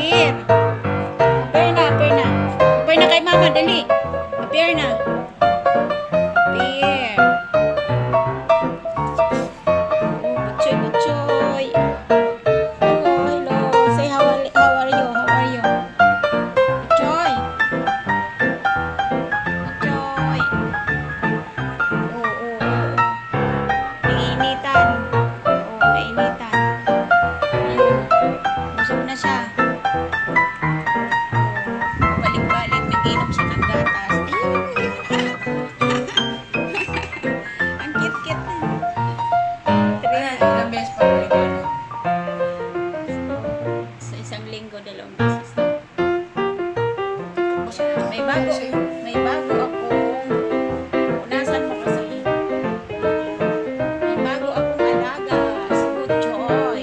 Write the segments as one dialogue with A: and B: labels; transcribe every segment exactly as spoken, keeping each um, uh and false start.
A: Appear. Appear na, appear na. Appear na kay mama, dali. Appear na. Appear. Oh, butchoy, butchoy. Hello, hello. Say how are, how are you? How are you? Butchoy. Butchoy. Oh, oh, oh. Nainitan. Oh, nainitan. Ayun. Busog na siya. Balik-balik, nag-inom siya ng gatas. Ang cute-cute na.
B: Ayan, ilang beses pa rin yun.
A: Sa isang linggo, dalawang beses. May bago. May bago ako. Unasan mo kasi. May bago akong alaga. Si Butchoy.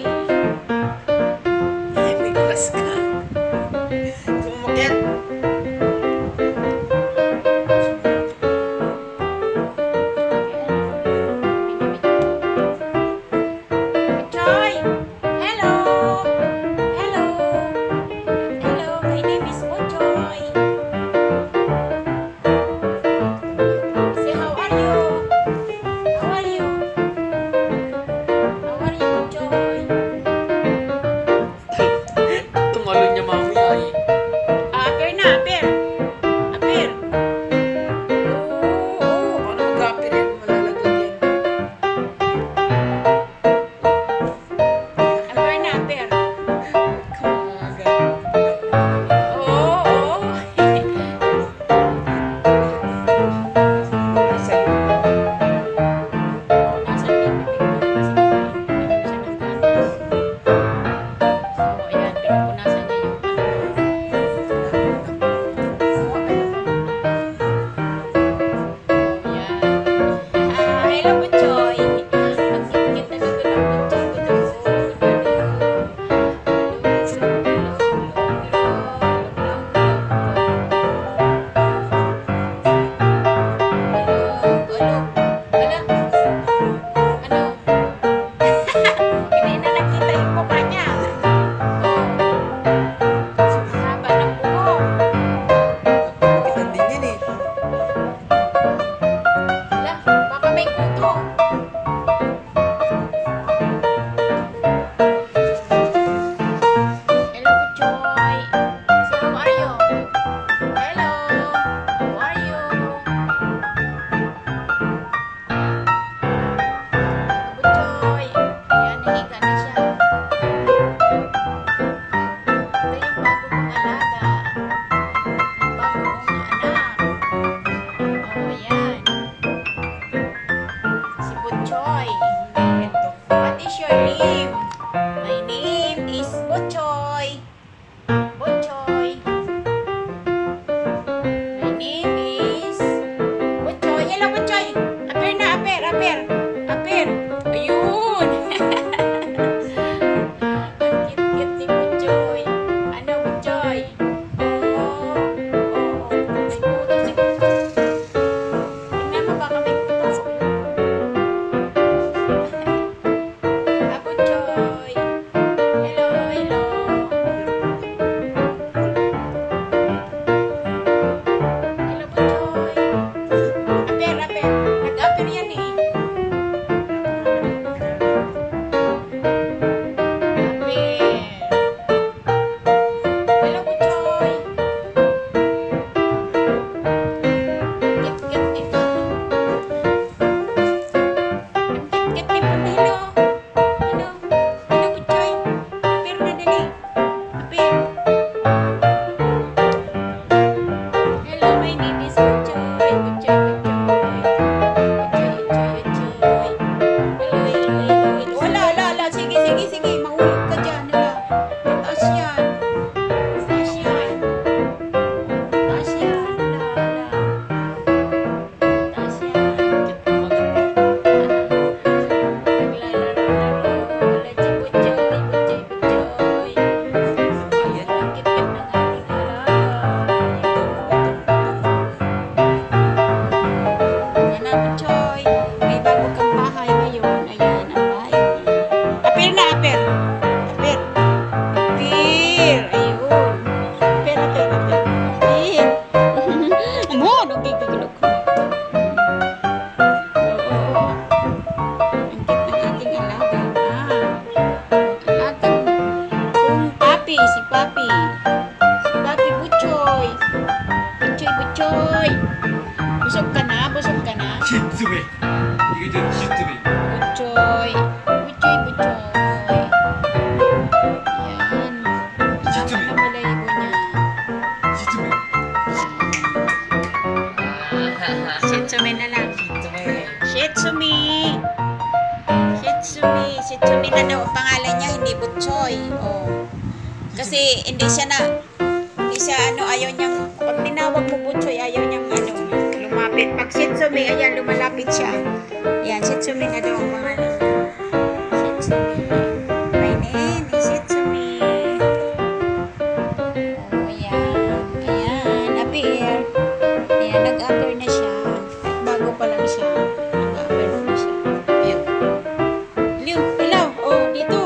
B: Ay, may class ka. Sumakyat.
A: Butchoy! Hello! Hello! Hello, my name is Butchoy. Say, how are you? How are you? How are you, Butchoy?
B: Tumalon niya mamaya eh.
A: Ah, appear na, appear. Appear. Oo, oo.
B: Paano mag-apir yan? Malalaglag yan.
A: Appear na, appear.
B: Kamaga.
A: Oo, oo.
B: Sa'yo.
A: Nasaan yung bibig mo? Kasi inom siya ng gatas. So, ayan, pinupunasan niya yung ano. Kuha ka na po. Ayan. Ah, hello, Butchoy. Ang cute-cute talaga ng Butchoy ko doon. Hindi na nakita yung mukha niya. Oh. Haba ng buhok.
B: Kitan din yan eh.
A: Ala, baka may kuto. Hello, Butchoy. So, how are you? Hello. How are you? Butchoy. Ayan, nahiga na siya. Ito yung bago kong alaga. Ang bago kong anak. Oh, ayan. Si Butchoy. What is your name? My name is Butchoy. Butchoy. My name is Butchoy. Hello, Butchoy. Appear na, appear, appear. Appear. Ayun. Ang cute-cute ni Butchoy. Ano, Butchoy?
B: Shitubi. You can do Shitubi.
A: Buchoy. Buchoy, buchoy. Yan. Tama na balayibo niya.
B: Shitubi.
A: Shitsumi na lang.
B: Shitubi.
A: Shitsumi. Shitsumi. Shitsumi na daw ang pangalan niya, hindi Butchoy. Oh. Kasi hindi siya na, hindi siya ano, ayaw niyang, pag tinawag mo Butchoy, ayaw niyang ano, lumapit. Pag Shitsumi, ayan, lumalapit siya. Yan, Shitsumi na daw ang pangalan. Shitsumi. My name is Shitsumi. Oh, yan. Ayan, appear. Ayan, nag-appear na siya. Bago pa lang siya. Nag-appear na siya.
B: Ayan.
A: Liw, ilaw. Oh, dito.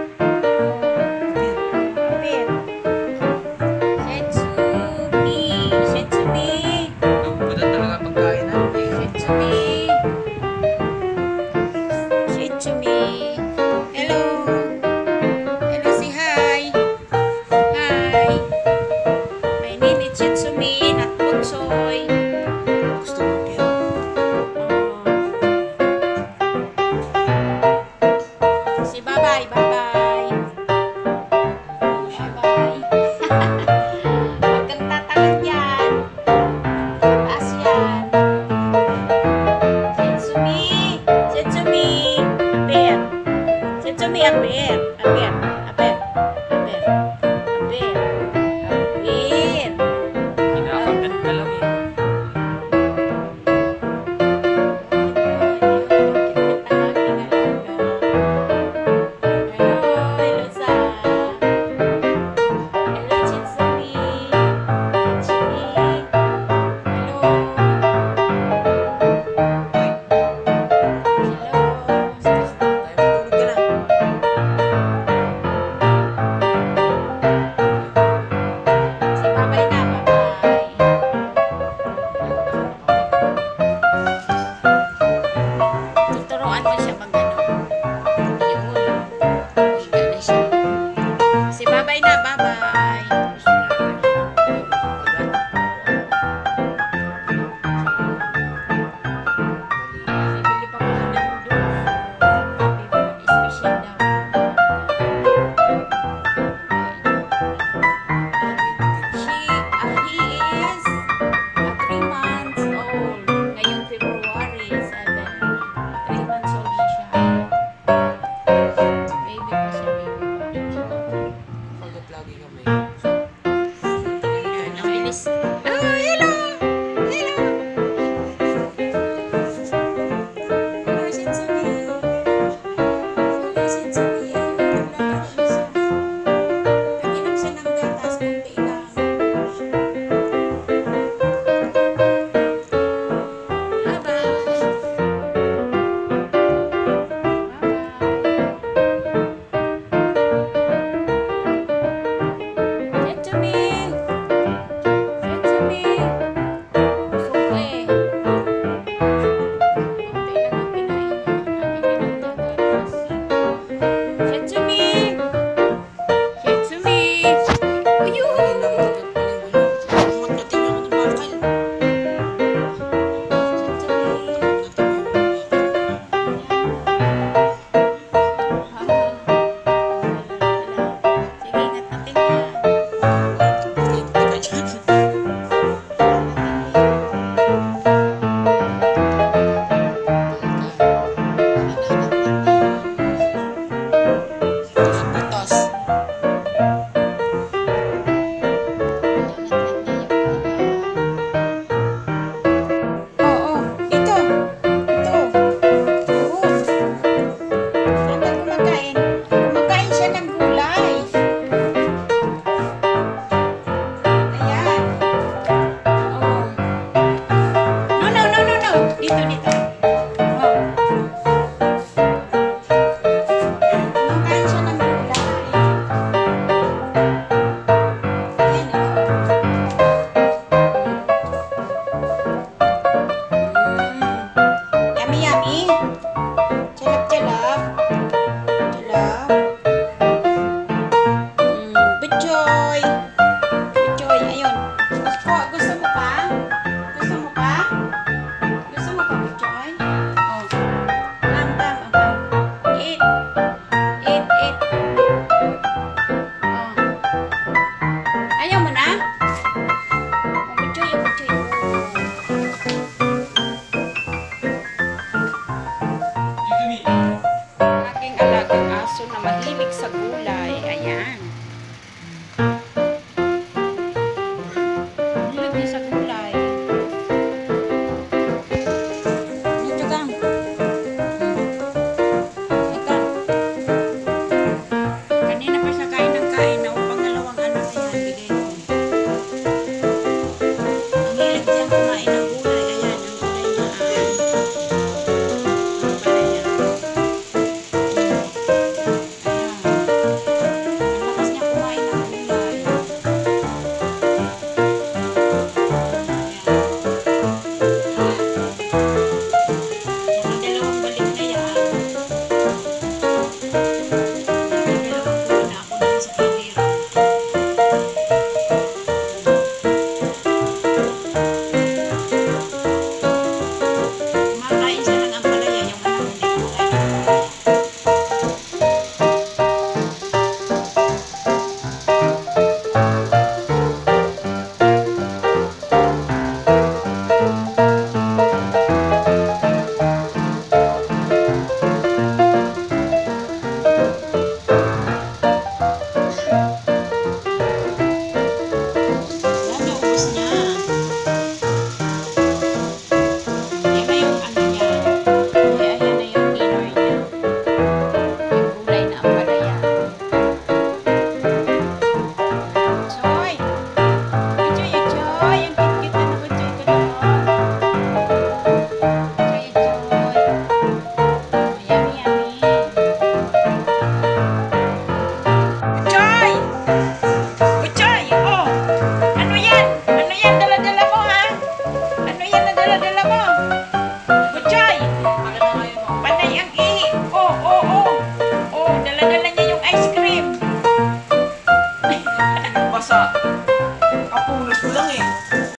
A: Appear. Shitsumi. Shitsumi.
B: Ang ganda talaga pagkain natin.
A: Shitsumi. Shitsumi. Hello. Hello, say hi. Hi. My name is Shitsumi, not Butchoy.
B: Gusto mo kaya?
A: Si bye-bye, bye-bye. Bye-bye. Huwag kang tatalon yan. Taas yan. Shitsumi. Shitsumi. Apir. Shitsumi, apir. Apir. Apir. Apir. Apir. Apir.
B: Kinakagat ka lang eh. Tayo matulog ka na.
A: Tuturuan mo siya mag ano. Yun. Higa na siya. Si babay na, babay.
B: Gusto niya na agad.
A: Bibili pa ko ng noodles. Special daw. She, uh, he is uh, three months old. Ngayong February seven. Three months old na siya. Baby pa siya, baby pa.
B: Kagat lagi kami.
A: Ayan, ang bilis. Oh, hello! Hello! Hello, Shitsumi. Hello, Shitsumi. Ayun, naglalaro siya. Nag-inom siya ng gatas, kunti lang. Bye-bye. Bye-bye. Shitsumi. Shitsumi. Busog eh. Kunti lang ang kinain niya. Nag-inom ng gatas. Shitsumi. Shitsumi. Ayun.